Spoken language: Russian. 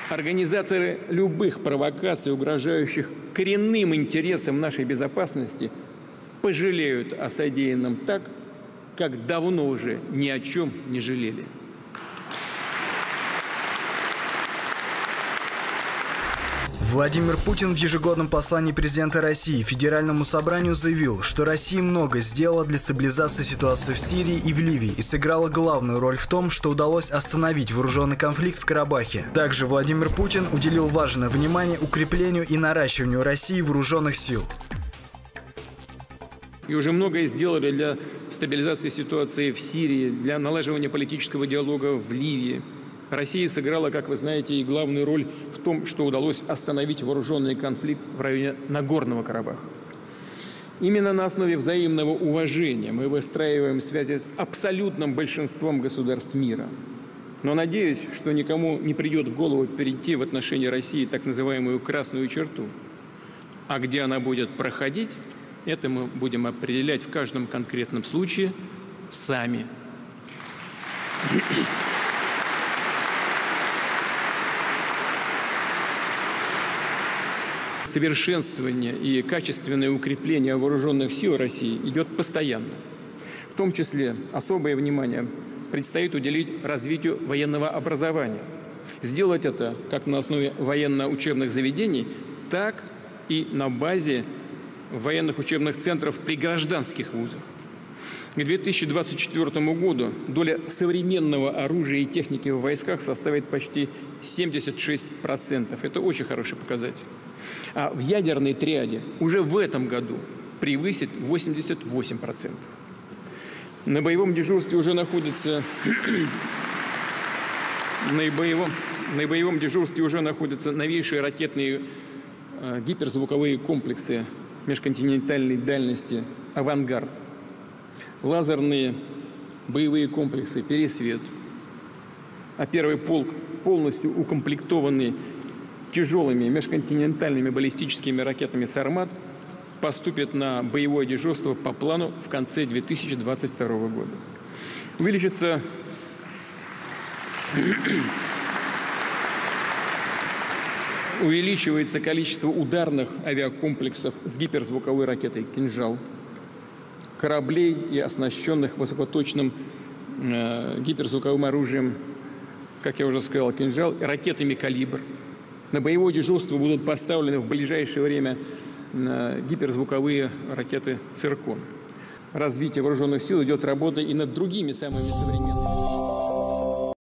Организаторы любых провокаций, угрожающих коренным интересам нашей безопасности, пожалеют о содеянном так, как давно уже ни о чем не жалели. Владимир Путин в ежегодном послании президента России Федеральному собранию заявил, что Россия много сделала для стабилизации ситуации в Сирии и в Ливии и сыграла главную роль в том, что удалось остановить вооруженный конфликт в Карабахе. Также Владимир Путин уделил важное внимание укреплению и наращиванию России вооруженных сил. И уже многое сделали для стабилизации ситуации в Сирии, для налаживания политического диалога в Ливии. Россия сыграла, как вы знаете, и главную роль в том, что удалось остановить вооруженный конфликт в районе Нагорного Карабаха. Именно на основе взаимного уважения мы выстраиваем связи с абсолютным большинством государств мира. Но надеюсь, что никому не придет в голову перейти в отношении России так называемую красную черту. А где она будет проходить, это мы будем определять в каждом конкретном случае сами. Совершенствование и качественное укрепление вооруженных сил России идет постоянно. В том числе особое внимание предстоит уделить развитию военного образования. Сделать это как на основе военно-учебных заведений, так и на базе военных учебных центров при гражданских вузах. К 2024 году доля современного оружия и техники в войсках составит почти 76%. Это очень хороший показатель. А в ядерной триаде уже в этом году превысит 88%. На боевом дежурстве уже находятся новейшие ракетные гиперзвуковые комплексы межконтинентальной дальности «Авангард», лазерные боевые комплексы «Пересвет», а первый полк, полностью укомплектованный тяжелыми межконтинентальными баллистическими ракетами «Сармат», поступит на боевое дежурство по плану в конце 2022 года. Увеличивается количество ударных авиакомплексов с гиперзвуковой ракетой «Кинжал», кораблей и оснащенных высокоточным гиперзвуковым оружием, как я уже сказал, «Кинжал», и ракетами «Калибр». На боевое дежурство будут поставлены в ближайшее время гиперзвуковые ракеты «Циркон». Развитие вооруженных сил идет работа и над другими самыми современными.